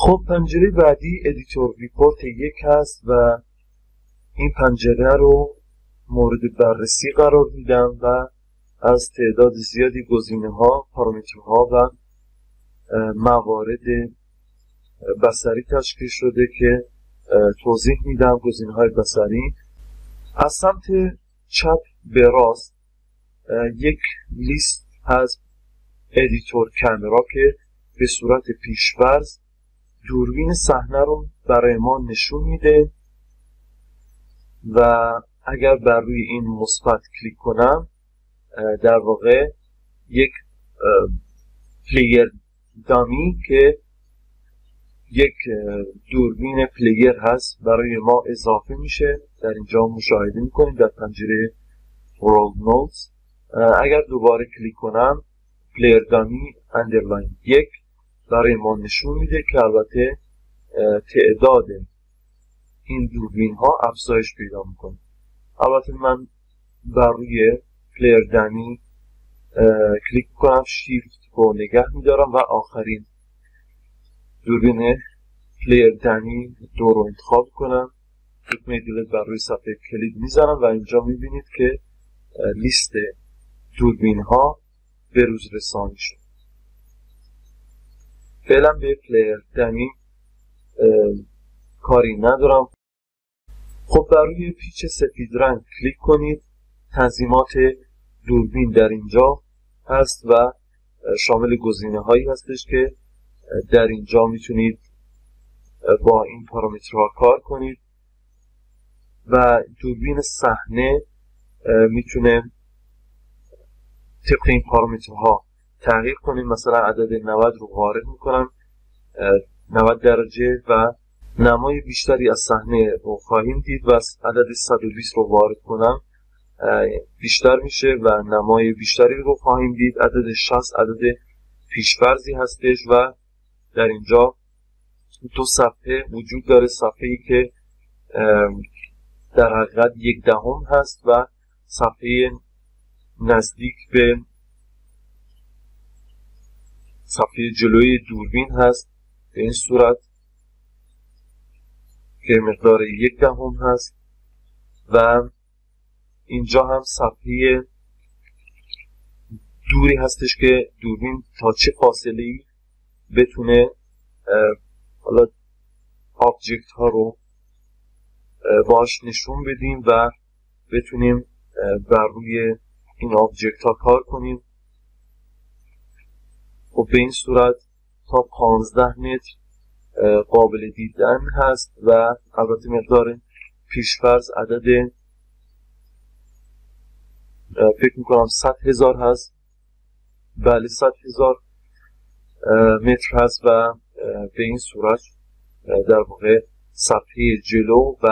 خب پنجره بعدی ادیتور ریپورت 1 هست و این پنجره رو مورد بررسی قرار میدم و از تعداد زیادی گزینه‌ها، پارامترها و موارد بصری تشکیل شده که توضیح میدم. گزینه‌های بصری از سمت چپ به راست یک لیست هست ادیتور کامرا که به صورت پیش‌فرض دوربین صحنه رو برای ما نشون میده و اگر بر روی این مثبت کلیک کنم در واقع یک پلیر دامی که یک دوربین پلیر هست برای ما اضافه میشه. در اینجا مشاهده میکنید در پنجره ورلد نوتس. اگر دوباره کلیک کنم پلیر دامی اندرلاین 1 برای ما نشون میده که البته تعداد این دوربین ها افزایش پیدا میکنه. البته من بر روی پلیر دامی کلیک میکنم، شیفت رو نگه میدارم و آخرین دوربین پلیر دامی 2 رو انتخاب کنم. دکمه دیلیت بر روی صفحه کلید میزنم و اینجا میبینید که لیست دوربین ها به روز رسانی شد. فعلا به پلیر دامی کاری ندارم. خب بر روی پیچ سفید رنگ کلیک کنید. تنظیمات دوربین در اینجا هست و شامل گزینه هایی هستش که در اینجا میتونید با این پارامترها کار کنید و دوربین صحنه میتونه طبق این پارامترها تغییر کنید. مثلا عدد 90 رو وارد میکنم، 90 درجه و نمای بیشتری از صحنه رو خواهیم دید و عدد 120 رو وارد کنم بیشتر میشه و نمای بیشتری رو خواهیم دید. عدد 60 عدد پیشفرضی هستش و در اینجا 2 صفحه وجود داره. صفحه‌ای که در حقیقت 1/10 هست و صفحه نزدیک به صفحه جلوی دوربین هست به این صورت که مقدار 1/10 هست و اینجا هم صفحه دوری هستش که دوربین تا چه فاصله‌ای بتونه حالا آبجکت ها رو باش نشون بدیم و بتونیم بر روی این آبجکت ها کار کنیم. خب به این صورت تا 15 متر قابل دیدن هست و البته مقدار پیشفرض عدد فکر میکنم 100,000 هست. بله 100,000 متر هست و به این صورت در واقع صفحه جلو و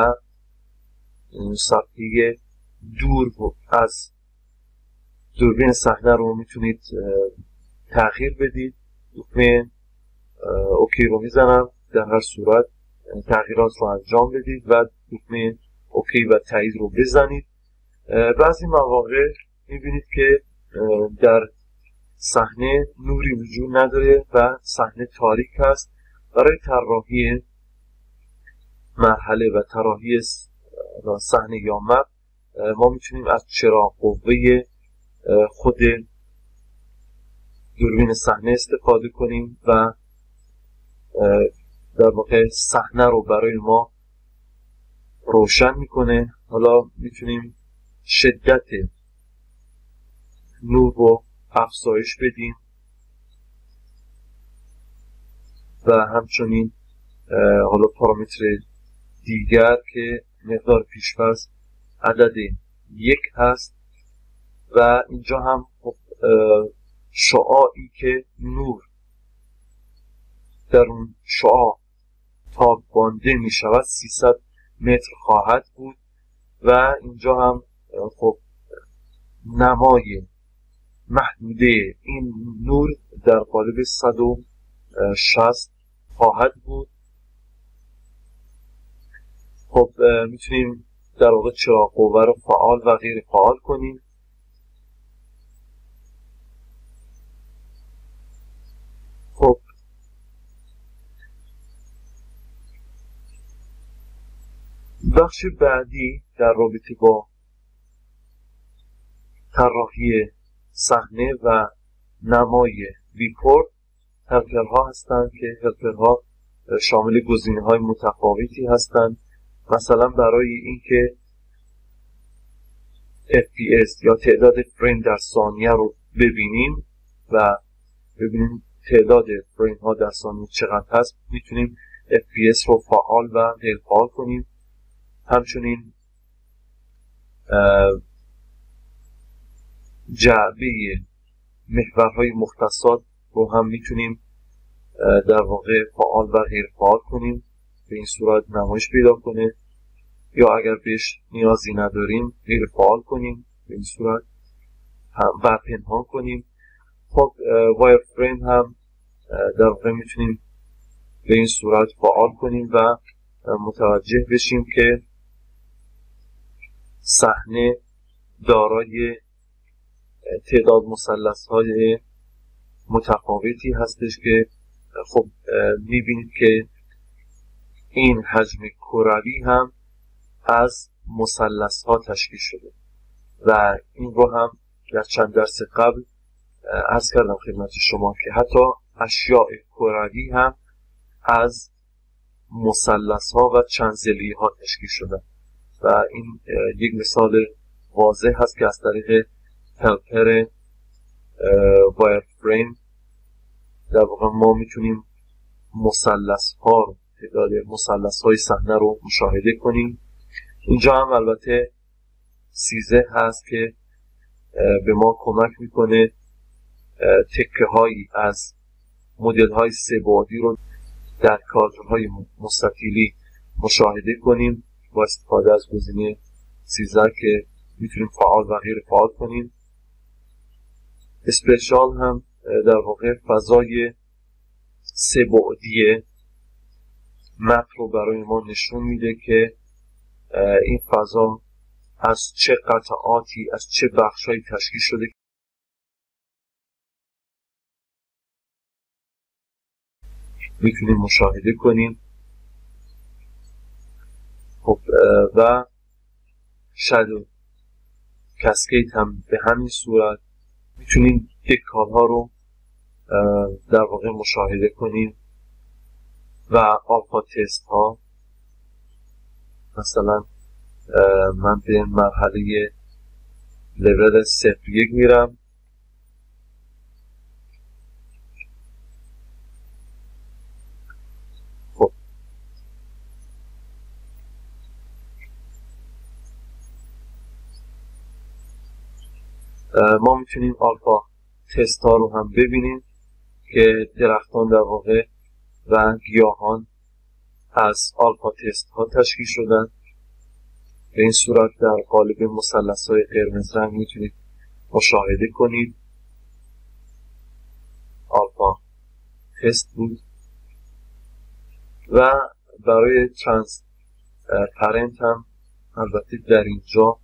صفحه دور از دوربین صحنه رو میتونید تغییر بدید. دکمه اوکی رو میزنم. در هر صورت تغییرات رو انجام بدید و دکمه اوکی و تایید رو بزنید. بعضی مواقع میبینید که در صحنه نوری وجود نداره و صحنه تاریک هست. برای طراحی مرحله و طراحی صحنه یا مپ ما میتونیم از چراغ قوه خود دوربین صحنه استفاده کنیم و در واقع صحنه رو برای ما روشن میکنه. حالا میتونیم شدت نور رو افزایش بدیم و همچنین حالا پارامتر دیگر که مقدار پیشفرض عدد 1 هست و اینجا هم شعاعی که نور در اون شعاع تابانده می شود 300 متر خواهد بود و اینجا هم خب نمای محدوده این نور در قالب 160 خواهد بود. خب میتونیم در واقع چراغ قوه رو فعال و غیر فعال کنیم. خب بخش بعدی در رابطه با طراحی صحنه و نمای ویپورت هلپرها هستند که هلپرها شامل گزینه‌های متفاوتی هستند. مثلا برای اینکه FPS یا تعداد فریم در ثانیه رو ببینیم و ببینیم تعداد فریم ها در ثانیه چقدر هست، میتونیم FPS رو فعال و غیر فعال کنیم. همچنین جعبه محورهای مختصات رو هم میتونیم در واقع فعال و غیر فعال کنیم، به این صورت نمایش پیدا کنه، یا اگر بهش نیازی نداریم غیر فعال کنیم، به این صورت هم و پنهان کنیم. خب وایر فریم هم در واقع میتونیم به این صورت فعال کنیم و متوجه بشیم که صحنه دارای تعداد مثلث‌های متفاوتی هستش که خب میبینید که این حجم کروی هم از مثلث‌ها تشکیل شده و این رو هم در چند درس قبل عرض کردم خدمت شما که حتی اشیاء کروی هم از مثلث‌ها و چند ضلعی‌ها تشکیل شده و این یک مثال واضح هست که از طریق هلپر وایر فریم در واقع ما میتونیم مثلث‌ها رو، تعداد مثلث‌های صحنه رو مشاهده کنیم. اینجا هم البته سیزه هست که به ما کمک میکنه تکه هایی از مدل های سه بعدی رو در کادرهای مستطیلی مشاهده کنیم با استفاده از گزینه سیزه که میتونیم فعال و غیر فعال کنیم. اسپیشال هم در واقع فضای سه بعدی مپ رو برای ما نشون میده که این فضا از چه قطعاتی، از چه بخشایی تشکیل شده میتونیم مشاهده کنیم. خب و شادو کاسکید هم به همین صورت میتونیم یک کارها رو در واقع مشاهده کنیم و آلفا تست ها، مثلا من به مرحله لول 0-1 میرم. خب ما میتونیم آلفا تست ها رو هم ببینیم که درختان در واقع و گیاهان از آلفا تست ها تشکیل شدن. به این صورت در قالب مثلث های قرمز رنگ میتونید مشاهده کنید آلفا تست بود. و برای ترانسپرنت هم البته در اینجا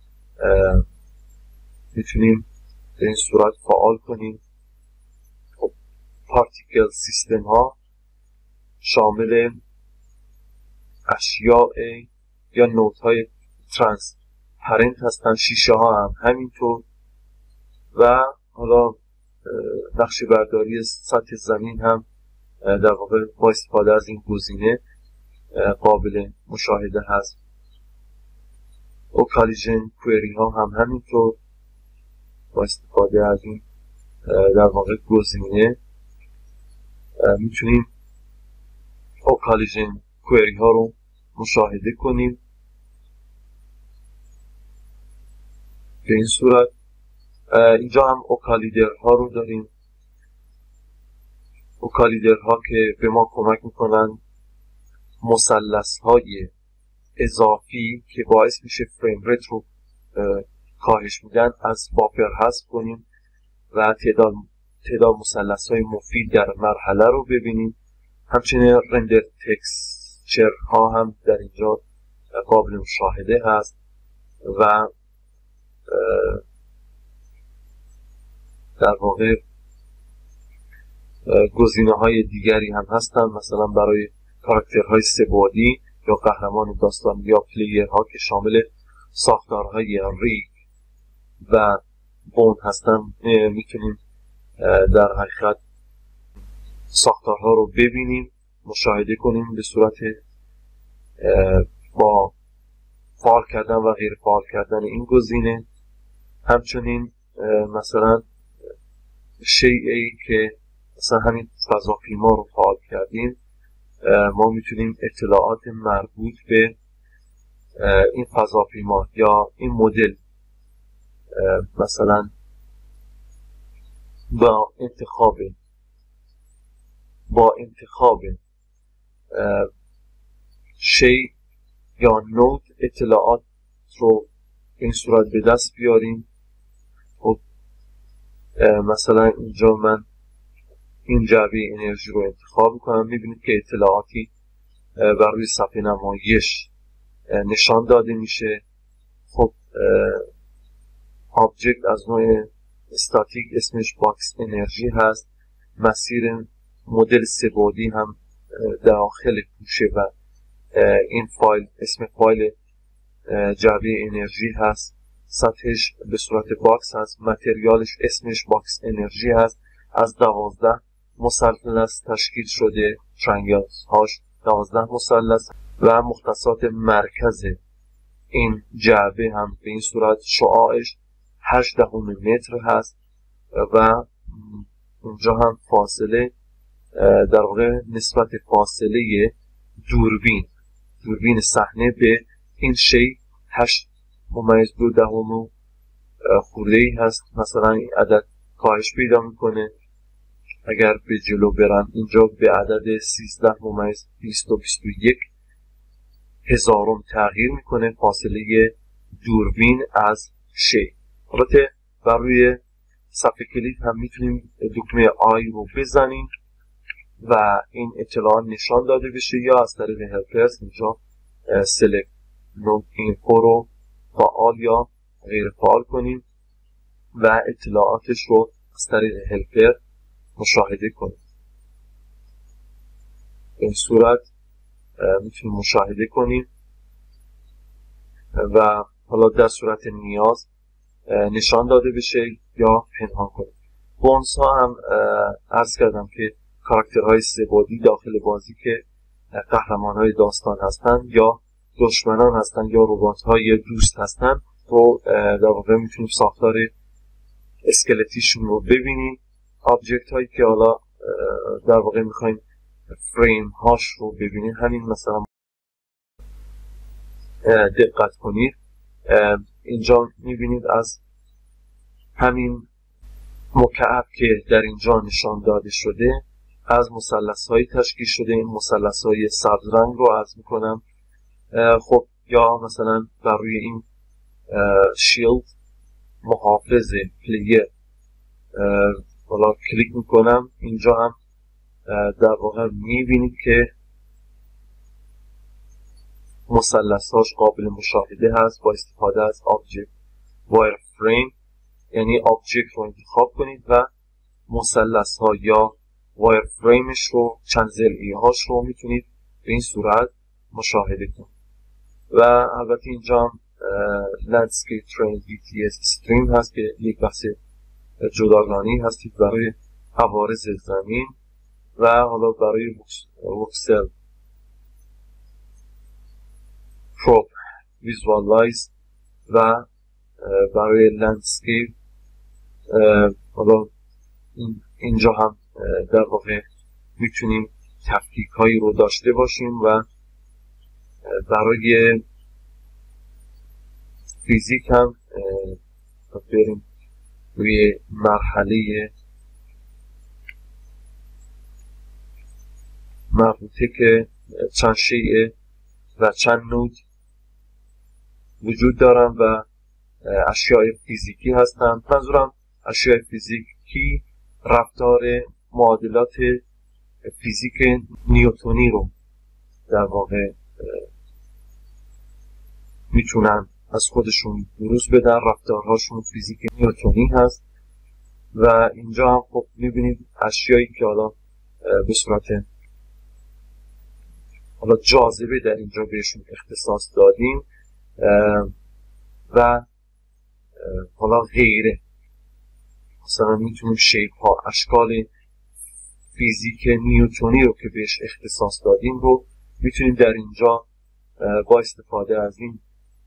میتونیم به این صورت فعال کنیم. خب پارتیکل سیستم ها شامل اشیاء یا نوت های ترانسپرنت هستن، شیشه ها هم همینطور. و حالا نقشه برداری سطح زمین هم در واقع با استفاده از این گزینه قابل مشاهده هست. و کالیژن کوئری ها هم همینطور با استفاده از این در واقع گزینه میتونیم کالیژن کوئری ها رو مشاهده کنیم. به این صورت اینجا هم اوکالیدر ها رو داریم، اوکالیدر ها که به ما کمک میکنن مثلث های اضافی که باعث میشه فریم ریت رو کاهش میدن از بافر حذف کنیم و تعداد مثلث های مفید در مرحله رو ببینیم. همچنین رندر تکسچر ها هم در اینجا قابل مشاهده هست و در واقع گزینه های دیگری هم هستن، مثلا برای کاراکترهای سه بعدی یا قهرمان داستان یا پلیرها که شامل ساختارهای ریگ و بون هستن میتونیم در حقیقت ساختارها رو ببینیم، مشاهده کنیم به صورت با فعال کردن و غیر فعال کردن این گزینه. همچنین مثلا شیئی که مثلا همین فضاپیما رو فعال کردیم، ما میتونیم اطلاعات مربوط به این فضاپیما یا این مدل مثلا با انتخاب شی یا نود اطلاعات رو این صورت به دست بیاریم. خب مثلا اینجا من این جعبه انرژی رو انتخاب میکنم، میبینید که اطلاعاتی بر روی صفحه نمایش نشان داده میشه. خب آبجکت از نوع استاتیک اسمش باکس انرژی هست، مسیر مدل سه‌بعدی هم داخل پوشه و این فایل اسم فایل جعبه انرژی هست، سطحش به صورت باکس هست، متریالش اسمش باکس انرژی هست، از 12 مثلث تشکیل شده، ترنگلز هاش 12 مثلث و مختصات مرکز این جعبه هم به این صورت شعاعش 8 متر هست و اونجا هم فاصله در واقع نسبت فاصله دوربین صحنه به این شی 8.2 خورده‌ای هست. مثلا این عدد کاهش پیدا میکنه، اگر به جلو برم اینجا به عدد 13.221 هزارم تغییر میکنه فاصله دوربین از شی. البته بر روی صفحه کلید هم میتونیم دکمه آی رو بزنیم و این اطلاعات نشان داده بشه، یا از طریق هلپرز اینجا سلکت نود اینفو رو فعال یا غیر فعال کنیم و اطلاعاتش رو از طریق هلپر مشاهده کنیم. به این صورت میتونیم مشاهده کنیم و حالا در صورت نیاز نشان داده بشه یا پنهان کنیم. بونس ها هم عرض کردم که کاراکترهای سه‌بعدی داخل بازی که قهرمان های داستان هستن یا دشمنان هستن یا ربات های دوست هستن رو در واقع میتونیم ساختار اسکلتیشون رو ببینیم. آبجکت هایی که حالا در واقع میخوایم فریم هاش رو ببینیم، همین مثلا دقت کنید اینجا میبینید از همین مکعب که در اینجا نشان داده شده از مثلث هایی تشکیل شده. این مثلث های سبز رنگ رو عرض میکنم. خب یا مثلا بر روی این شیلد محافظ پلیر حالا کلیک میکنم، اینجا هم در واقع میبینید که مثلث‌هاش قابل مشاهده هست با استفاده از آبجکت وایر فریم. یعنی آبجکت رو انتخاب کنید و مثلث‌ها یا وایر فریمش رو چند ضلعی هاش رو میتونید به این صورت مشاهده کنید. و البته اینجا هم لندسکیپ ترین BTS استریم هست که یک بحث جداگانه هستید برای عوارض زمین و حالا برای وکسل پروب ویزوالایز و برای لندسکیپ. حالا اینجا هم در واقع میتونیم تفکیک هایی رو داشته باشیم و برای فیزیک هم بریم روی مرحله مربوطه که چند شیء و چند نود وجود دارن و اشیاء فیزیکی هستن. منظورم اشیاء فیزیکی رفتار معادلات فیزیک نیوتنی رو در واقع میتونن از خودشون بروز بدن، رفتارهاشون فیزیک نیوتنی هست. و اینجا هم خب میبینید اشیایی که حالا به صورت حالا جاذبه در اینجا بهشون اختصاص دادیم و حالا غیره. مثلا میتونیم شیپ ها، اشکال فیزیک نیوتونی رو که بهش اختصاص دادیم رو میتونیم در اینجا با استفاده از این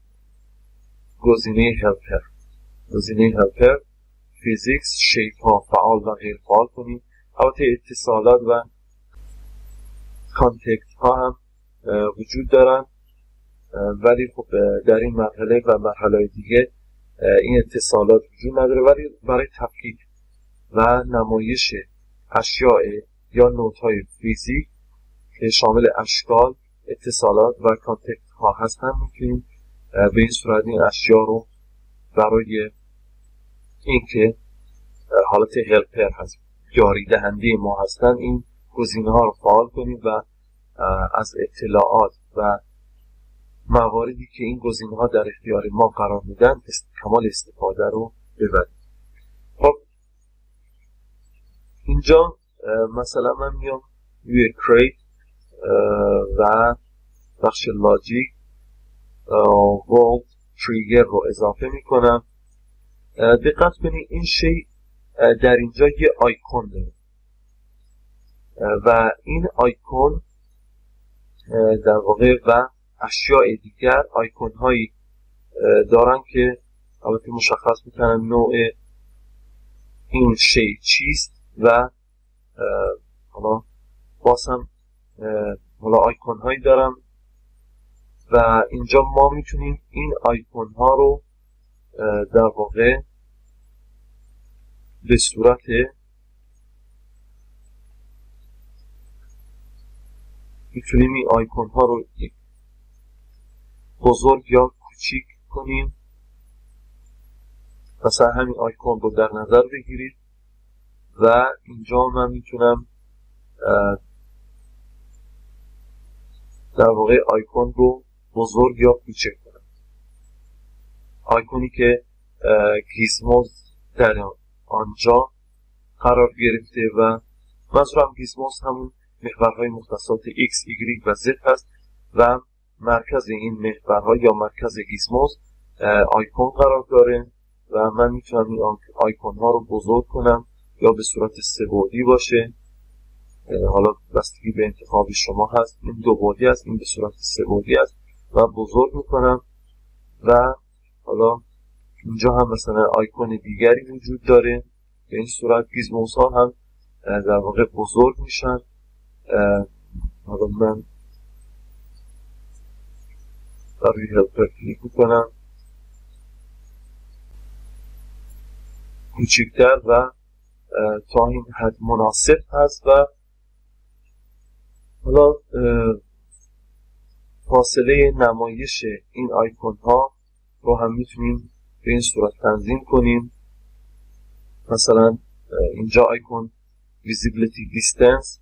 گزینه هلپر فیزیکس شیپ ها فعال و غیر فعال کنیم. البته اتصالات و کانتکت ها هم وجود دارن، ولی خب در این مرحله و مرحله دیگه این اتصالات وجود نداره، ولی برای تفکیک و نمایش اشیاء یا نودهای فیزیک که شامل اشکال، اتصالات و کانتکت ها هستن میتونیم به این صورت این اشیاء رو برای اینکه حالت هلپر هست، یاری دهنده ما هستن، این گزینه ها رو فعال کنیم و از اطلاعات و مواردی که این گزینه ها در اختیار ما قرار میدن کمال استفاده رو ببریم. خب اینجا مثلا من میام روی کریت و بخش لاجیک ولد تریگر رو اضافه میکنم. دقت کنید این شی در اینجا یه آیکون داره و این آیکون در واقع و اشیاء دیگر آیکون هایی دارن که البته مشخص میکنن نوع این شی چیست و حالا باز هم حالا آیکون هایی دارم و اینجا ما میتونیم این آیکون ها رو در واقع به صورت میتونیم این آیکون ها رو بزرگ یا کوچیک کنیم. مثلا همین آیکون رو در نظر بگیرید و اینجا من میتونم در واقع آیکون رو بزرگ یا کوچک کنم. آیکونی که گیزموز در آنجا قرار گرفته و منظورم گیزموز همون محورهای مختصات X, Y و Z هست و مرکز این محورها یا مرکز گیزموز آیکون قرار داره و من میتونم این آیکون ها رو بزرگ کنم یا به صورت سه‌بعدی باشه، حالا بستگی به انتخاب شما هست. این دو بعدی است، این به صورت سه‌بعدی است و بزرگ میکنم و حالا اینجا هم مثلا آیکون دیگری وجود داره. به این صورت گیزموز ها هم در واقع بزرگ میشن. حالا من روی هلپر کلیک میکنم، کوچکتر و تا این حد مناسب هست و حالا فاصله نمایش این آیکون ها رو هم میتونیم به این صورت تنظیم کنیم. مثلا اینجا آیکون visibility distance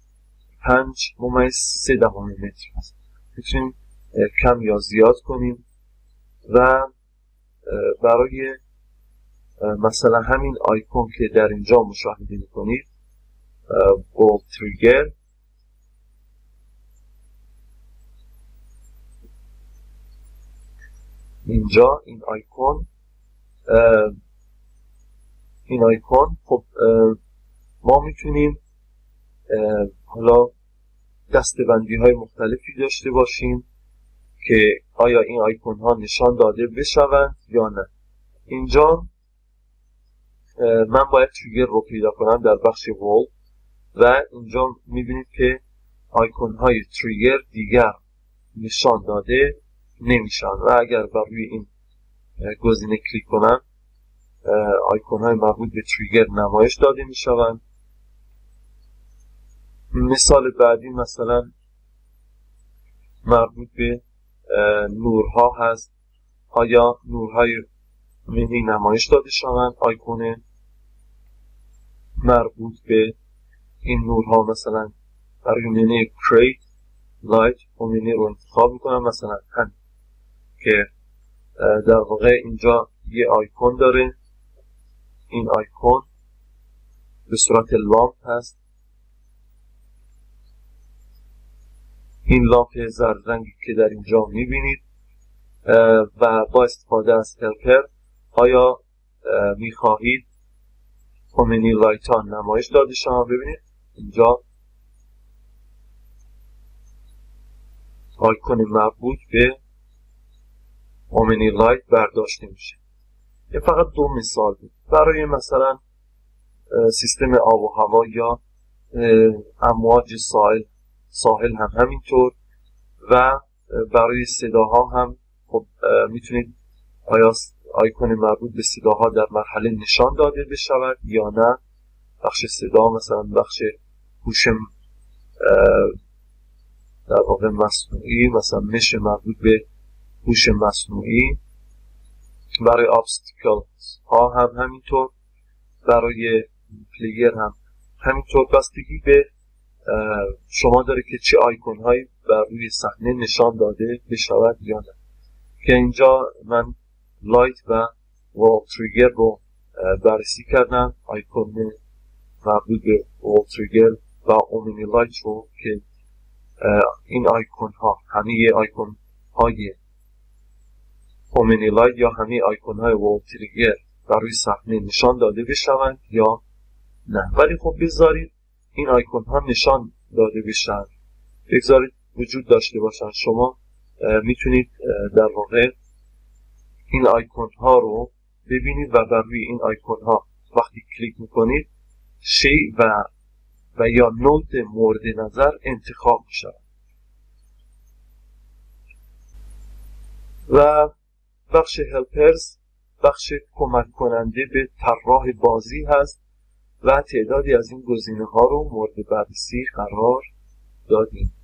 5.3 متر هست، میتونیم کم یا زیاد کنیم و برای مثلا همین آیکون که در اینجا مشاهده میکنید ولد تریگر، اینجا این آیکون خب ما میتونیم حالا دسته‌بندی های مختلفی داشته باشیم که آیا این آیکون ها نشان داده بشوند یا نه. اینجا من باید تریگر رو پیدا کنم در بخش ولد و اینجا میبینید که آیکون های تریگر دیگر نشان داده نمیشن و اگر بر روی این گزینه کلیک کنم آیکون های مربوط به تریگر نمایش داده میشوند. مثال بعدی مثلا مربوط به نورها هست، آیا نورهای منی نمایش داده شوند. آیکون مربوط به این نورها مثلا برای منی کریت لایت و منی رو انتخاب میکنم، مثلا هم که در واقع اینجا یه آیکون داره، این آیکون به صورت لامپ هست. این لامپ زرد رنگی که در اینجا میبینید و با استفاده از هلپر آیا میخواهید اومنی لایت ها نمایش داده شما. ببینید اینجا آیکون مربوط به اومنی لایت برداشته میشه. این فقط دو مثال بود. برای مثلا سیستم آب و هوا یا امواج ساحل هم همینطور و برای صداها هم خب میتونید آیا آیکون مربوط به صداها در مرحله نشان داده بشود یا نه. بخش صدا مثلا بخش هوش در واقع مصنوعی، مثلا مش مربوط به هوش مصنوعی. برای obstacles ها هم همینطور، برای پلیر هم همینطور. بستگی به شما داره که چه آیکون هایی بر روی صحنه نشان داده بشود یا نه. که اینجا من لایت و وال تریگر رو بررسی کردم، آیکون مربوط به وال تریگر و اومنی لایت رو که این آیکون ها همه آیکون های اومنی لایت یا همه آیکون های وال تریگر بر روی صحنه نشان داده بشوند یا نه. ولی خب بذارید این آیکون ها نشان داده بشن، بگذارید وجود داشته باشن. شما میتونید در واقع این آیکون ها رو ببینید و بر روی این آیکون ها وقتی کلیک میکنید شی و یا نوت مورد نظر انتخاب میشود. و بخش هلپرز بخش کمک کننده به طراح بازی هست و تعدادی از این گزینه ها رو مورد بررسی قرار دادیم.